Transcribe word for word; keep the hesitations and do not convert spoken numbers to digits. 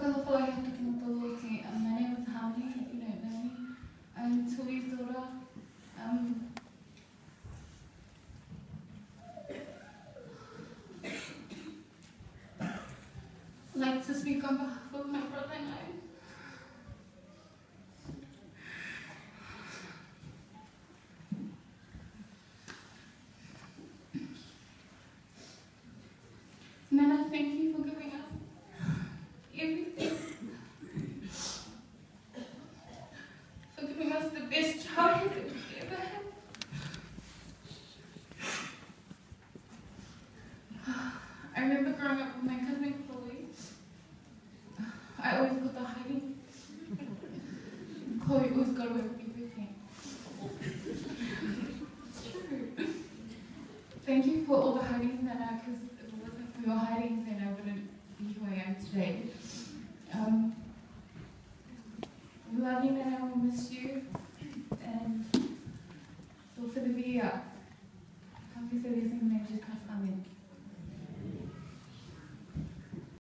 Um, my name is Aunty, if you don't know me. I'm Tui's daughter. Um, I'd like to speak on behalf of my brother and I. Nana, thank you for giving us everything. For giving us the best childhood that we ever had. I remember growing up with my cousin Chloe. I always got the hiding. Chloe always got away with everything. It's true. Thank you for all the hiding, Nana, because if it wasn't for your hiding, then I wouldn't be who I am today. Um, we love you, Nana. We miss you.